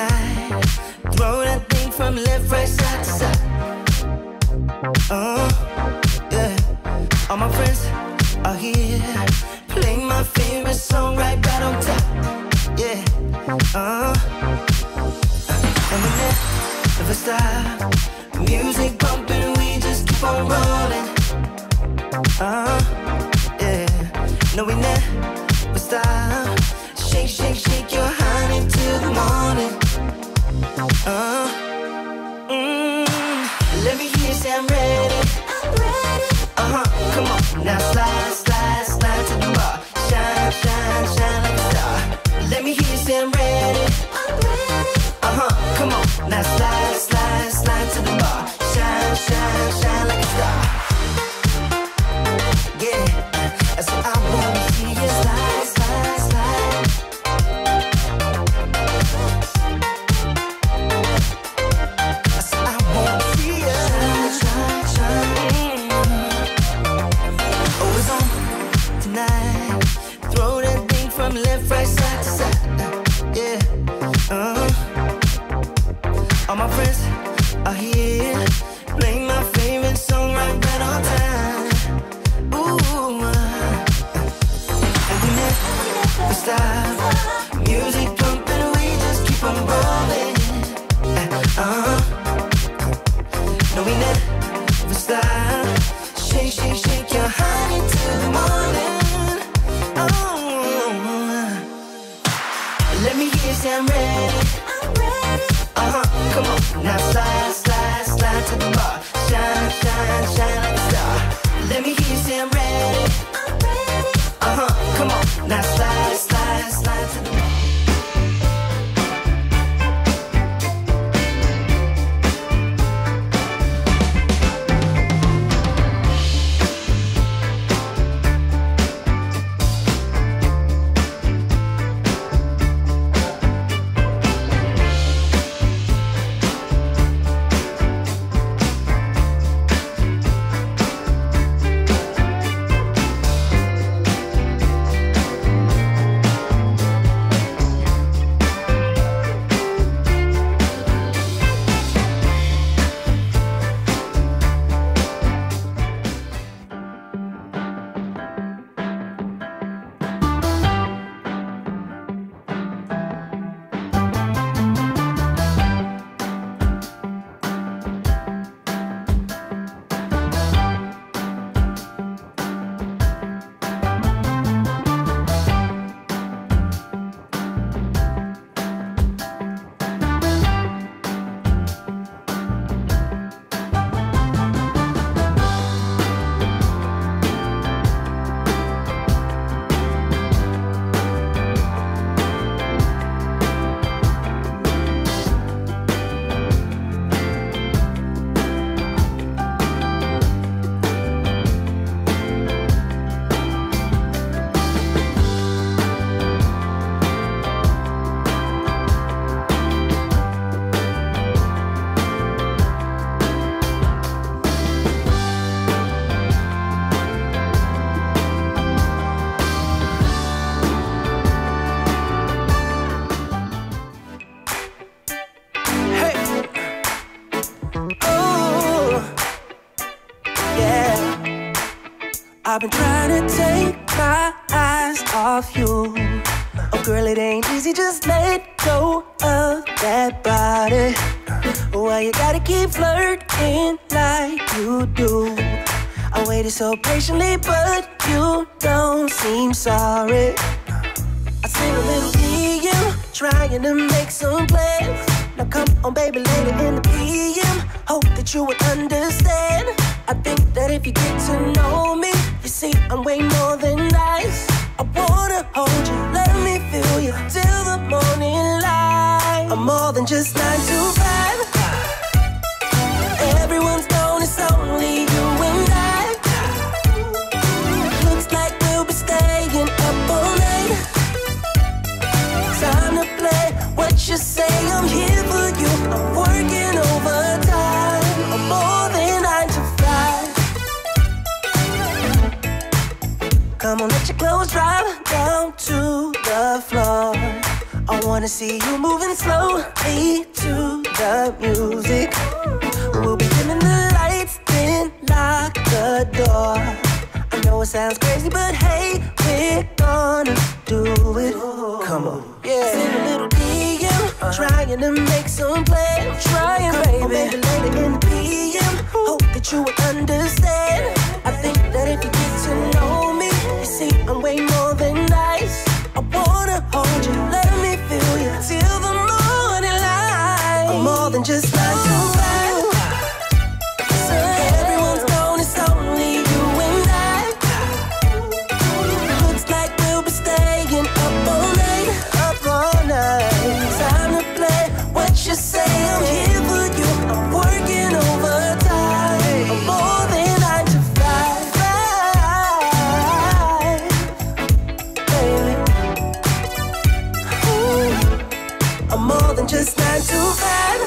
tonight. Throw that thing from left, right, side to side. Yeah. All my friends are here. Play my favorite song right on top. Yeah. And we never stop. Music bumping, we just keep on rolling. Yeah. No, we never stop. Shake, shake, shake your honey till the morning. Let me hear you say I'm ready. I'm ready. Come on. Now slide, slide, slide to the bar. Shine, shine, shine like a star. Let me hear you say I'm ready. I'm ready. Come on. Now slide, slide, slide to the bar. Shine, shine, shine like a star. Yeah, that's what I wanna see you slide, slide, slide. That's what I wanna see you shine, shine, shine. Oh, it's on tonight. Throw that thing from left, right, side to side. Yeah, all my friends are here. Play my favorite song right on time. Ooh, and we never stop. Music pumping, we just keep on rolling. No, we never stop. Shake, shake, shake your honey till the morning. Let me hear you say I'm ready. I'm ready. Come on. Now slide, slide, slide to the bar. Shine, shine, shine like a star. Let me hear you say I'm ready. I'm ready. Come on. Now slide, slide, slide to the bar. I've been trying to take my eyes off you. Oh girl, it ain't easy, just let go of that body. Why you gotta keep flirting like you do? I waited so patiently, but you don't seem sorry. I sing a little DM, trying to make some plans. Now come on baby, later in the PM, hope that you would understand. I think that if you get to know me, you see I'm way more than nice. I wanna hold you, let me feel you till the morning light. I'm more than just 9 to 5. Everyone's known it's only you and I. Looks like we'll be staying up all night. Time to play what you say, I'm here for you. I'm working overtime. I'm more than 9 to 5. Come on, let your clothes drop down to the floor. I wanna see you moving slowly to the music. We'll be dimming the lights, then lock the door. I know it sounds crazy, but hey, we're gonna do it. Come on, yeah. Send a little DM, trying to make some plans. Trying, baby. Or maybe later in the PM. Hope that you will understand. I think that if you get to know me, you see I'm way more than nice. I wanna hold you, let me feel you till the morning light. I'm more than just 9 to 5. So everyone's gone, it's only you and I. Looks like we'll be staying up all night, up all night. Time to play what you say, I'm here for you. I'm working overtime. I'm more than 9 to 5, baby. Ooh, I'm more than just 9 to 5.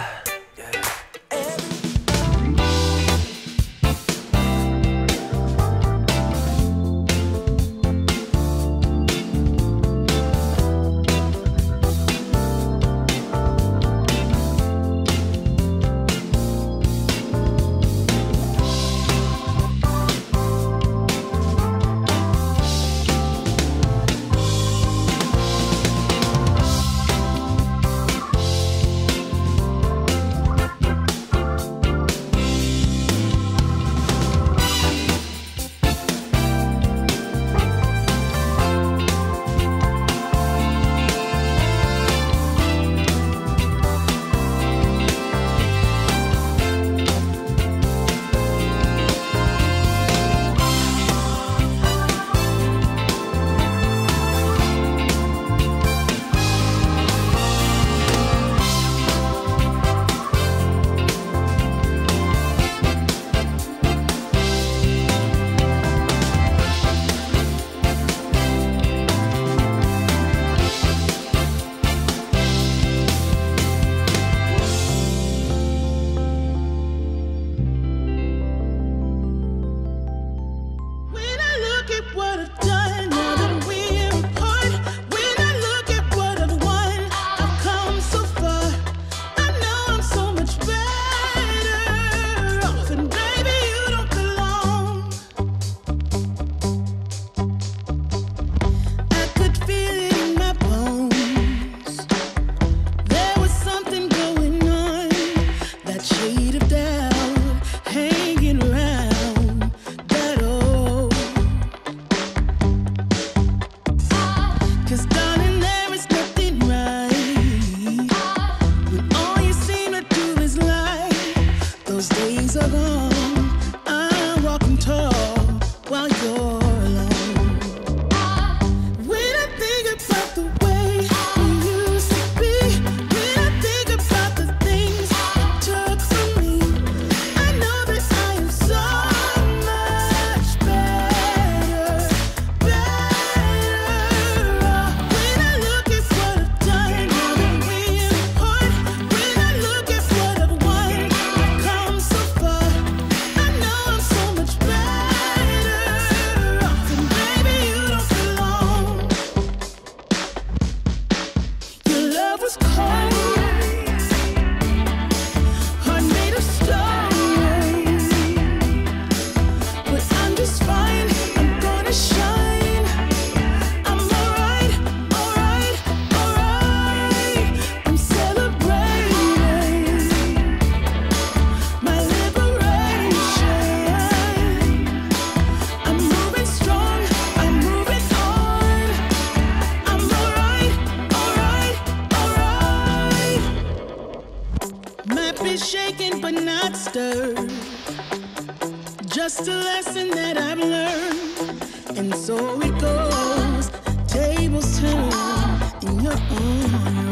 Just a lesson that I've learned, and so it goes. Tables turn in your own